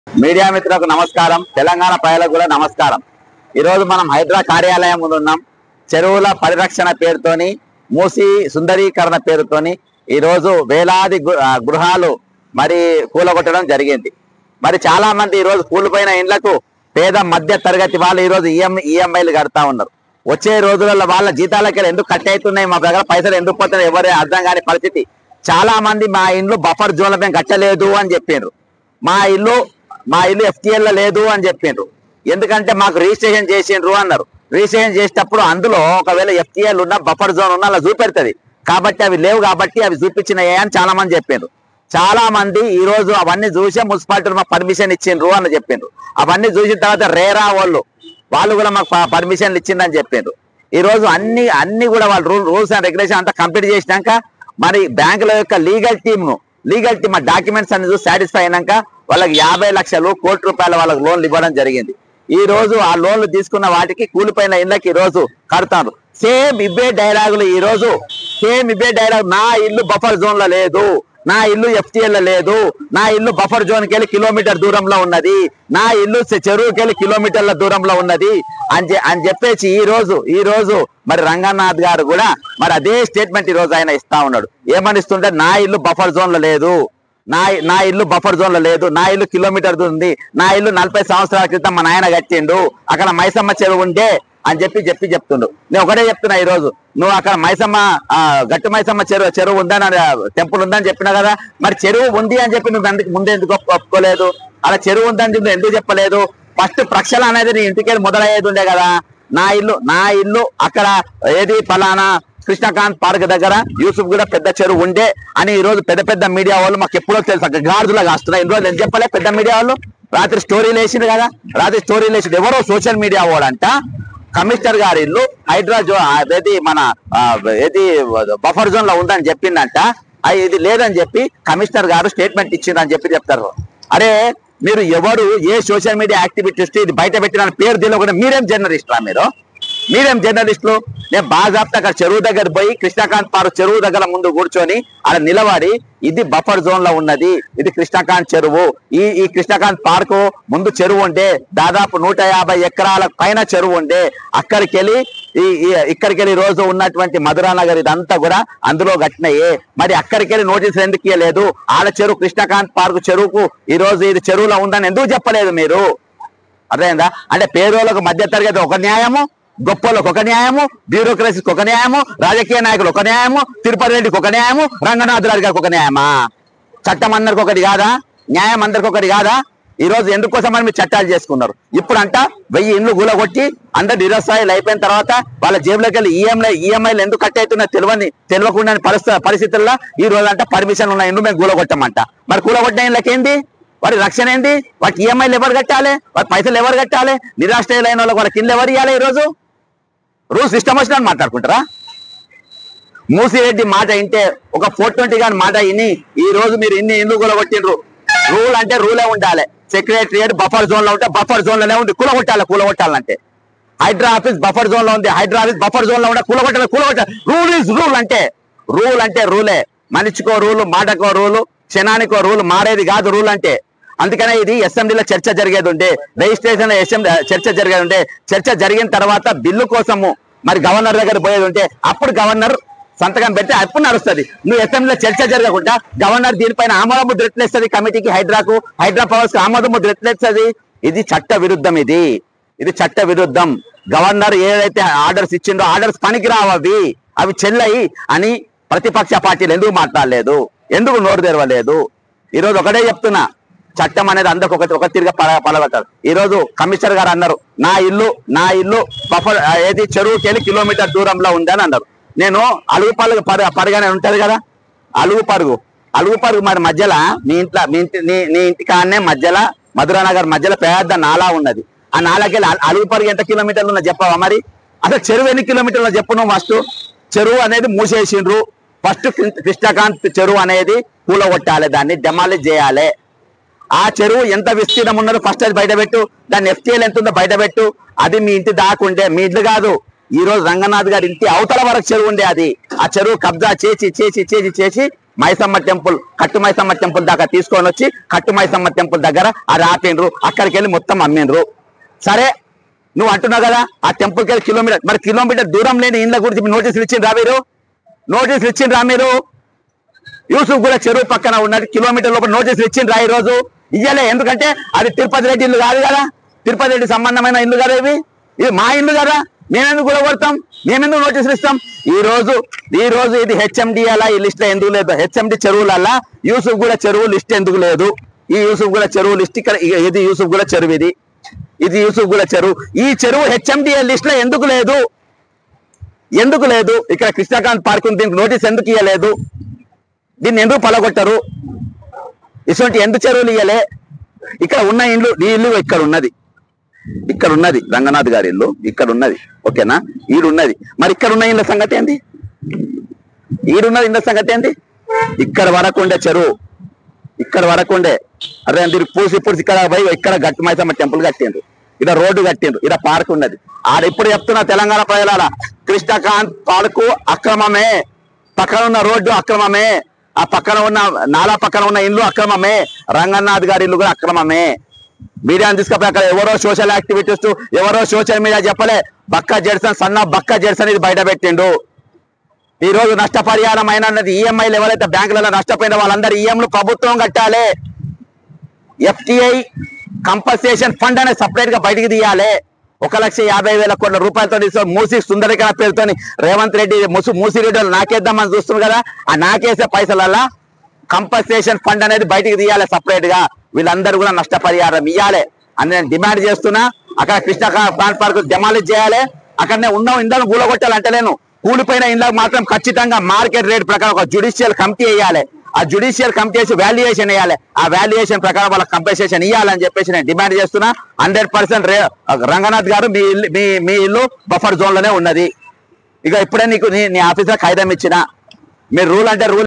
Media మిత్రులకు నమస్కారం, తెలంగాణ ప్రజలకు కూడా నమస్కారం. ఈరోజు మనం హైడ్రా కార్యాలయం ముందు ఉన్నాం. చెరువుల పరిరక్షణ పేరుతోని, మూసి సుందరీకరణ పేరుతోని ఈరోజు వేలాది గృహాలు మరి కూలగొట్టడం జరిగింది. మరి చాలా మంది ఈరోజు కూలిపోయిన ఇండ్లకు పేద మధ్య తరగతి వాళ్ళు ఈరోజు ఈఎంఐలు కడతా ఉన్నారు. వచ్చే రోజులలో వాళ్ళ జీతాలకి ఎందుకు కట్ అవుతున్నాయి, మా దగ్గర పైసలు ఎందుకు పోతున్నాయి ఎవరే అర్థం కాని పరిస్థితి. చాలా మంది మా ఇండ్లు బఫర్ జోన్ల మేము కట్టలేదు అని చెప్పిండ్రు. మా ఇల్లు FTL లో లేదు అని చెప్పిండ్రు. ఎందుకంటే మాకు రిజిస్ట్రేషన్ చేసిండ్రు అన్నారు. రిజిస్ట్రేషన్ చేసేటప్పుడు అందులో ఒకవేళ FTL ఉన్న బఫర్ జోన్ ఉన్న అలా చూపెడుతుంది. కాబట్టి అవి లేవు కాబట్టి అవి చూపించినాయి అని చాలా మంది చెప్పిండ్రు. చాలా మంది ఈ రోజు అవన్నీ చూసే మున్సిపాలిటీ మాకు పర్మిషన్ ఇచ్చిండ్రు అని చెప్పిండ్రు. అవన్నీ చూసిన తర్వాత రేరా వాళ్ళు కూడా మాకు పర్మిషన్లు ఇచ్చిందని చెప్పిండ్రు. ఈ రోజు అన్ని కూడా వాళ్ళు రూల్స్ అండ్ రెగ్యులేషన్ అంతా కంప్లీట్ చేసినాక మరి బ్యాంకుల యొక్క లీగల్ టీమ్ డాక్యుమెంట్స్ అన్ని చూసి సాటిస్ఫై అయినాక వాళ్ళకి 50 లక్షలు కోటి రూపాయల వాళ్ళకి లోన్లు ఇవ్వడం జరిగింది. ఈ రోజు ఆ లోన్లు తీసుకున్న వాటికి కూలిపోయిన ఇళ్ళకి ఈ రోజు కడతారు. సేమ్ ఇవే డైలాగులు ఈ రోజు నా ఇల్లు బఫర్ జోన్ లో లేదు, నా ఇల్లు FTL లో లేదు, నా ఇల్లు బఫర్ జోన్ కి వెళ్ళి కిలోమీటర్ దూరంలో ఉన్నది, నా ఇల్లు చెరువుకి వెళ్ళి కిలోమీటర్ల దూరంలో ఉన్నది అని చెప్పేసి ఈ రోజు మరి రంగనాథ్ గారు కూడా మరి అదే స్టేట్మెంట్ ఈ రోజు ఆయన ఇస్తా ఉన్నాడు. ఏమనిస్తుంటే నా ఇల్లు బఫర్ జోన్ లో లేదు, నా ఇల్లు బఫర్ జోన్ లో లేదు, నా ఇల్లు కిలోమీటర్ ఉంది, నా ఇల్లు 40 సంవత్సరాల క్రితం మా నాయన కట్టిండు, అక్కడ మైసమ్మ చెరువు ఉండే అని చెప్తుండు. నేను ఒకటే చెప్తున్నా, ఈ రోజు నువ్వు అక్కడ గట్టు మైసమ్మ చెరువు ఉందని టెంపుల్ ఉందని చెప్పినా కదా, మరి చెరువు ఉంది అని చెప్పి నువ్వు ముందే ఎందుకు ఒప్పుకోలేదు? అలా చెరువు ఉందని నువ్వు ఎందుకు చెప్పలేదు? ఫస్ట్ ప్రక్షాళన అనేది నీ ఇంటికి మొదలయ్యేది ఉండే కదా. నా ఇల్లు అక్కడ ఏది ఫలానా కృష్ణకాంత్ పార్క్ దగ్గర యూసుఫ్ కూడా పెద్ద చెరువు ఉండే అని ఈ రోజు పెద్ద మీడియా వాళ్ళు మాకు ఎప్పుడో తెలుసు గార్జులా కాస్తున్నాయి. ఇన్ని రోజులు ఎందుకు చెప్పలే పెద్ద మీడియా వాళ్ళు? రాత్రి స్టోరీలు వేసింది కదా, ఎవరో సోషల్ మీడియా వాళ్ళంట కమిషనర్ గారి ఇల్లు హైడ్రా బఫర్ జోన్ లో ఉందని చెప్పిందంట, ఇది లేదని చెప్పి కమిషనర్ గారు స్టేట్మెంట్ ఇచ్చిందని చెప్తారు. అరే మీరు ఎవరు ఏ సోషల్ మీడియా యాక్టివిటీస్ట్ ఇది బయట పెట్టిన పేరు తెలియకుండా మీరేం జర్నలిస్టులు? నేను బాజాప్తా అక్కడ చెరువు దగ్గర పోయి కృష్ణకాంత్ పార్క్ చెరువు దగ్గర ముందు కూర్చొని అలా నిలబడి ఇది బఫర్ జోన్ లో ఉన్నది, ఇది కృష్ణకాంత్ చెరువు, ఈ కృష్ణకాంత్ పార్కు ముందు చెరువు ఉండే దాదాపు 150 ఎకరాల పైన చెరువు ఉండే, ఇక్కడికి వెళ్ళి రోజు ఉన్నటువంటి మధురానగర్ ఇదంతా కూడా అందులో కట్టినయే. మరి అక్కడికి వెళ్ళి నోటీసులు ఎందుకు ఇవ్వలేదు? ఆడ చెరువు కృష్ణకాంత్ పార్క్ చెరువుకు ఈ రోజు ఇది చెరువులో ఉందని ఎందుకు చెప్పలేదు మీరు? అర్థమైందా? అంటే పేదోళ్ళకు మధ్య తరగతి ఒక న్యాయము, గొప్పలకు ఒక న్యాయము, బ్యూరోక్రసీకి ఒక న్యాయము, రాజకీయ నాయకులు ఒక న్యాయము, తిరుపతి రెడ్డికి ఒక న్యాయము, రంగనాథ్ రెడ్డి గారికి ఒక న్యాయమా? చట్టం అందరికి ఒకటి కాదా? న్యాయం అందరికి ఒకటి కాదా? ఈ రోజు ఎందుకోసం మీరు చట్టాలు చేసుకున్నారు? ఇప్పుడు 1000 ఇండ్లు కూలగొట్టి అందరు నిరస్థాయిలు అయిపోయిన తర్వాత వాళ్ళ జేబులోకి వెళ్ళి ఈఎంఐలు ఎందుకు కట్ అవుతున్నా తెలియకుండా పరిస్థితుల్లో ఈ రోజు పర్మిషన్ ఉన్న ఇండ్లు మేము కూలగొట్టమంట. మరి కూలగొట్టిన ఇండ్లకేంది? వాటి రక్షణ ఏంటి? వాటి ఈఎంఐలు ఎవరు కట్టాలి? వాటి పైసలు ఎవరు కట్టాలి? నిరాశ్రయులైన వాళ్ళకి వాళ్ళకి ఇల్లు ఎవరు ఇవ్వాలి? ఈరోజు రూల్స్ ఇష్టం వచ్చినట్టు మాట్లాడుకుంటారా? మూసిరెడ్డి మాట వింటే ఒక 420 గాని మాట విని ఈ రోజు మీరు ఇన్ని ఇండ్లు కూలగొట్టిండ్రు. రూల్ అంటే రూలే ఉండాలి. సెక్రటరియట్ బఫర్ జోన్ లో ఉంటే బఫర్ జోన్ లోనే ఉంది, కూలగొట్టాలంటే. హైడ్రా ఆఫీస్ బఫర్ జోన్ లో ఉంది, హైడ్రా ఆఫీస్ బఫర్ జోన్ లో ఉంటే కూలగొట్టాలి. రూల్ ఈజ్ రూల్ అంటే రూలే. మనిషికో రూలు, మాటకో రూలు, క్షణానికో రూలు మారేది కాదు రూల్ అంటే. అందుకనే ఇది అసెంబ్లీలో చర్చ జరిగేది ఉండే, రిజిస్ట్రేషన్ చర్చ జరిగేది ఉండే. చర్చ జరిగిన తర్వాత బిల్లు కోసము మరి గవర్నర్ దగ్గర పోయేది ఉంటే అప్పుడు గవర్నర్ సంతకం పెడితే అప్పుడు నడుస్తుంది. నువ్వు అసెంబ్లీలో చర్చ జరగకుండా గవర్నర్ దీనిపైన ఆమోద ముద్ర ఎట్లేస్తుంది? కమిటీకి హైడ్రా పవర్స్ కి ఆమోద ముద్ర ఎట్లేస్తుంది? ఇది చట్ట విరుద్ధం. ఇది చట్ట విరుద్ధం. గవర్నర్ ఏదైతే ఆర్డర్స్ ఇచ్చిండో ఆర్డర్స్ పనికిరావు, అవి చెల్లయి అని ప్రతిపక్ష పార్టీలు ఎందుకు మాట్లాడలేదు? ఎందుకు నోరు తెరవలేదు? ఈరోజు ఒకటే చెప్తున్నా, చట్టం అనేది అందరికి ఒక తిరిగి పలగొట్టారు. ఈ రోజు కమిషనర్ గారు అన్నారు నా ఇల్లు బఫర్ ఏది చెరువుకి వెళ్ళి కిలోమీటర్ దూరంలో ఉందని అన్నారు. నేను అలుగు పరుగు ఉంటది కదా, అలుగు పరుగు మరి మధ్యలో నీ ఇంటి కాడనే మధ్యలో మధురానగర్ మధ్యలో పెద్ద నాలా ఉన్నది. ఆ నాలాకి వెళ్ళి అలుగు పరుగు ఎంత కిలోమీటర్లు ఉన్నా చెప్పవా? మరి అసలు చెరువు ఎన్ని కిలోమీటర్లు చెప్పు నువ్వు. ఫస్ట్ చెరువు అనేది మూసేసిండ్రు. ఫస్ట్ కృష్ణకాంత్ చెరువు అనేది కూలగొట్టాలి, దాన్ని డెమాలిష్ చేయాలి. ఆ చెరువు ఎంత విస్తీర్ణం ఉన్నదో ఫస్ట్ అది బయటపెట్టు. దాన్ని FTL ఎంత ఉందో బయటపెట్టు. అది మీ ఇంటి దాకుండే, మీ ఇంట్లో కాదు. ఈ రోజు రంగనాథ్ గారి ఇంటి అవతల వరకు చెరువు ఉండే, అది ఆ చెరువు కబ్జా చేసి మైసమ్మ టెంపుల్, కట్టు మైసమ్మ టెంపుల్ దాకా తీసుకొని వచ్చి కట్టు మైసమ్మ టెంపుల్ దగ్గర అది ఆపిండ్రు. అక్కడికి వెళ్ళి మొత్తం అమ్మిండ్రు. సరే నువ్వు అంటున్నావు కదా ఆ టెంపుల్కి వెళ్ళి కిలోమీటర్, మరి కిలోమీటర్ దూరం లేని ఇండ్ల గురించి నోటీసులు ఇచ్చిండ్రా మీరు? నోటీసులు ఇచ్చిండ్రా మీరు? యూసుఫ్ కూడా చెరువు పక్కన ఉన్నది కిలోమీటర్ లోపల నోటీసులు ఇచ్చిండ్రా ఈ రోజు? ఇయ్యలే. ఎందుకంటే అది తిరుపతి రెడ్డి ఇల్లు కాదు కదా, తిరుపతి రెడ్డి సంబంధమైన ఇల్లు కదా, ఇది మా ఇల్లు కదా, మేమెందుకు కూడా కొడతాం, మేమెందుకు నోటీసులు ఇస్తాం? ఈ రోజు ఇది హెచ్ఎండి అలా ఈ లిస్ట్ లో ఎందుకు లేదు? హెచ్ఎండి చెరువులల్లా యూసుఫ్ కూడా చెరువు లిస్ట్ ఎందుకు లేదు? ఈ యూసుఫ్ కూడా చెరువు లిస్ట్ ఇక్కడ, ఇది యూసుఫ్ కూడా చెరువు, ఇది యూసుఫ్ కూడా చెరువు. ఈ చెరువు హెచ్ఎండి లిస్ట్ లో ఎందుకు లేదు? ఎందుకు లేదు? ఇక్కడ కృష్ణకాంత్ పార్క్ ఉంది, దీనికి నోటీస్ ఎందుకు ఇవ్వలేదు? దీన్ని ఎందుకు పలగొట్టరు? ఇటువంటి ఎందుకు చెరువులు ఇయ్యలే? ఇక్కడ ఉన్న ఇల్లు, ఈ ఇల్లు ఇక్కడ ఉన్నది రంగనాథ్ గారి ఇల్లు ఇక్కడ ఉన్నది, ఓకేనా? ఈడున్నది. మరి ఇక్కడ ఉన్న ఇళ్ళ సంగతి ఏంటి? ఈడున్నది ఇళ్ళ సంగతి ఏంటి? ఇక్కడ వరకు ఉండే చెరువు, ఇక్కడ వరకు ఉండే, అదే దీనికి పూసి ఇక్కడ పోయి ఇక్కడ గట్టు మైసమ్మ టెంపుల్ కట్టిండ్రు, ఇక్కడ రోడ్డు కట్టిండ్రు, ఇక్కడ పార్క్ ఉన్నది. ఆడ ఇప్పుడు చెప్తున్నా తెలంగాణ ప్రజల, కృష్ణకాంత్ పార్కు అక్రమమే, పక్కన ఉన్న రోడ్డు అక్రమమే, ఆ పక్కన ఉన్న నాలా పక్కన ఉన్న ఇల్లు అక్రమమే, రంగనాథ్ గారి ఇల్లు కూడా అక్రమమే. మీడియాని తీసుకపోయి అక్కడ ఎవరో సోషల్ యాక్టివిటీస్, ఎవరో సోషల్ మీడియా చెప్పలే, బక్క జెడ్సన్, సన్న బక్క జెడ్సన్ ఇది బయట పెట్టిండు. ఈ రోజు నష్టపరిహారం అయినది ఈఎంఐలు ఎవరైతే బ్యాంకులలో నష్టపోయిన వాళ్ళందరూ ఈఎంలు ప్రభుత్వం కట్టాలి. ఎఫ్టిఐ కంపల్సేషన్ ఫండ్ అనేది సపరేట్ గా బయటికి తీయాలి. 1,50,000 కోట్ల రూపాయలతో తీసుకొని మూసి సుందరీకరణ పేరుతో రేవంత్ రెడ్డి మూసిరెడ్డి నాకేద్దామని చూస్తున్నారు కదా, ఆ నాకేసే పైసలల్లా కంపల్సేషన్ ఫండ్ అనేది బయటికి తీయాలి సపరేట్ గా. వీళ్ళందరూ కూడా నష్టపరిహారం ఇవ్వాలి అని నేను డిమాండ్ చేస్తున్నా. అక్కడ కృష్ణకాంత్ పార్క్ డెమాలిష్ చేయాలి, అక్కడనే ఉన్న ఇండ్లను కూలగొట్టాలంటలేను, కూలిపోయిన ఇండ్లకు మాత్రం ఖచ్చితంగా మార్కెట్ రేట్ ప్రకారం ఒక జ్యుడిషియల్ కమిటీ వేయాలి. ఆ జ్యుడిషియల్ కమిటీ వేసి వాల్యుయేషన్ వేయాలి, ఆ వాల్యుయేషన్ ప్రకారం వాళ్ళకి కంపెన్సేషన్ ఇవ్వాలని చెప్పేసి నేను డిమాండ్ చేస్తున్నా. 100% రంగనాథ్ గారు మీ ఇల్లు బఫర్ జోన్ లోనే ఉన్నది. ఇక ఇప్పుడే నీ ఆఫీసర్ ఖైదం ఇచ్చిన, మీరు రూల్ అంటే రూల్